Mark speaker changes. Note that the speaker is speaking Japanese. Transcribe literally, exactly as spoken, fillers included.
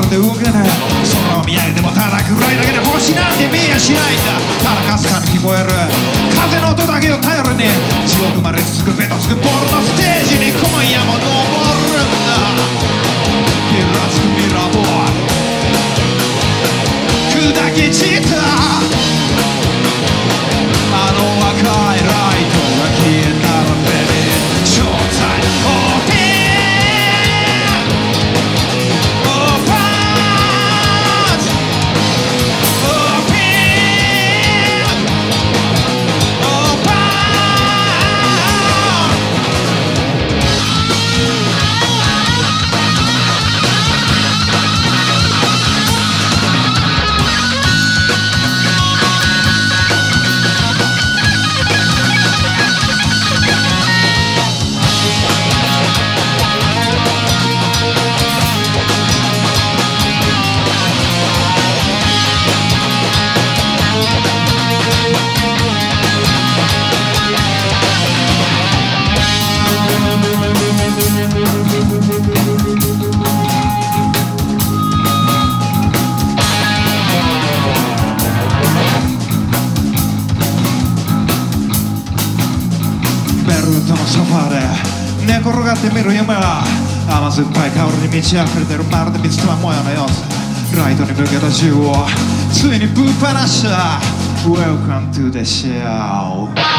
Speaker 1: で動けない。空を見上げてもただ暗いだけで星なんて見えやしないんだ。ただかすかに聞こえる風の音だけを頼りに地獄まで続くベトつくボールのステージに今夜も登るんだ。ピラつくミラーボール砕け散ったあの赤いライトが消えたらベビーショータイムオープン寝転がってみる夢は甘酸っぱい香りに満ち溢れてるまるで水玉模様の様子。ライトに向けた銃をついにぶっ放した。 Welcome to the show。